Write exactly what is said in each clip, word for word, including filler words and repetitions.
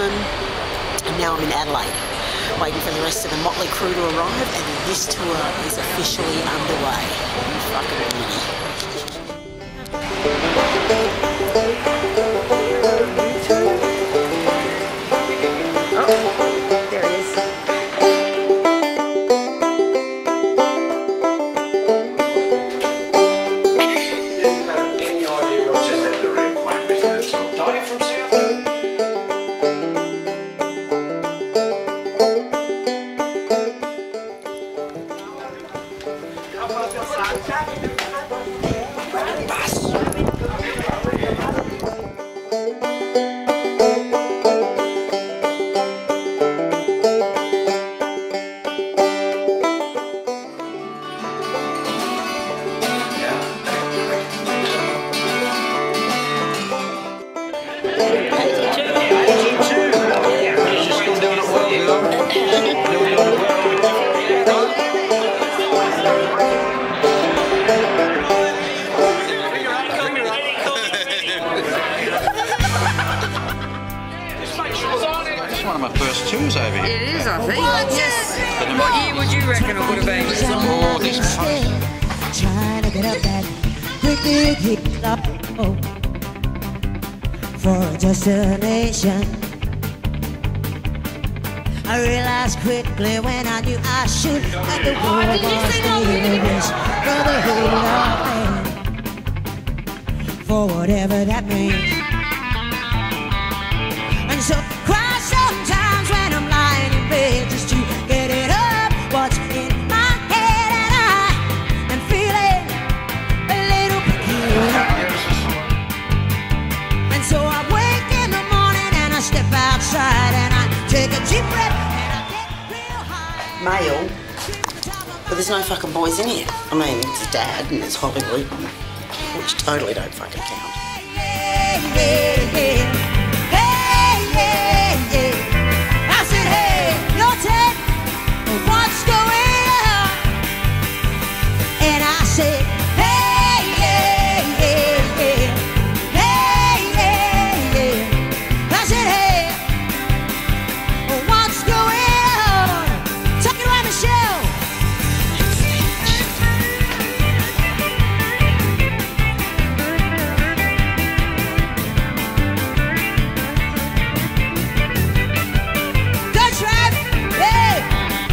Melbourne, and now I'm in Adelaide, waiting for the rest of the Motley crew to arrive, and this tour is officially underway. You fucking beauty. Oh, there he is. One of my first tours over here. It is, I think. Yes. What year would you reckon it would have been? Oh, this post. Trying to get up that quickly keep up for a destination. I realized quickly when I knew I should that the world was the brotherhood of man, for whatever that means. And so cry sometimes when I'm lying in bed just to get it up what's in my head, and I am feeling a little peculiar. And so I wake in the morning and I step outside and I take a deep breath and I get real high. Male, but there's no fucking boys in here. I mean, it's Dad and it's Hollywood, which totally don't fucking count. Yeah, yeah, yeah. What's going on? And I said, hey, yeah, yeah, yeah. Hey, yeah, yeah. I said, hey, what's going on? Take it away, Michelle. Go, Trev. Hey.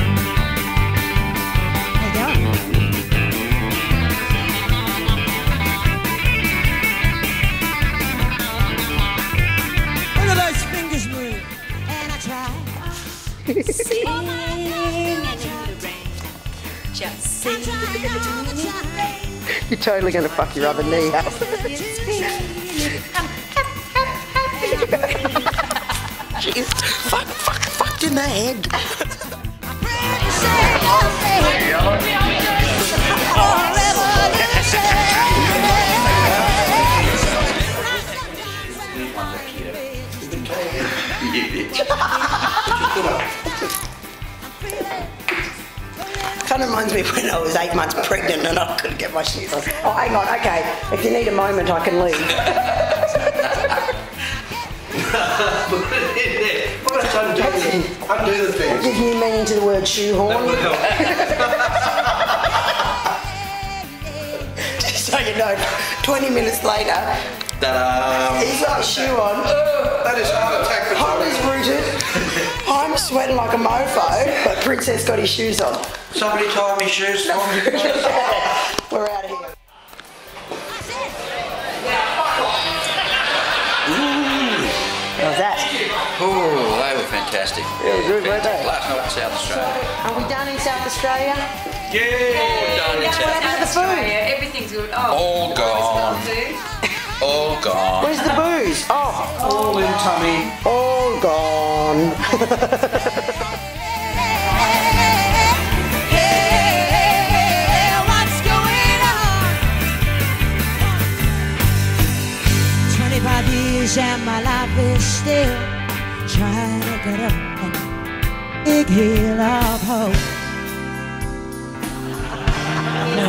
Sing in the rain, just sing in the rain. You're totally going to fuck your other knee up. Jeez, fuck, fuck, fucked in the head. Kind of reminds me when I was eight months pregnant and I couldn't get my shoes on. Oh, hang on, okay. If you need a moment, I can leave. Undo the things. What did you mean to the word shoehorn? That would help. Just so you know, twenty minutes later, Ta-da! he's got a shoe on. That is heart attack for Hot is rooted. I'm sweating like a mofo, but Princess got his shoes on. Somebody tie me shoes for me. We're out of here. How's that? Oh, they were fantastic. Yeah, good, weren't they? Last night in South Australia. Are we done in South Australia? Yeah, we're done in South What happened to the food? Yeah, everything's good. Oh, All gone. All gone. Where's the booze? Oh, All in tummy. all gone. What's going on? twenty-five years and my life is still trying to get up that big hill of hope.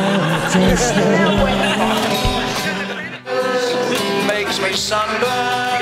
Makes me sunburn.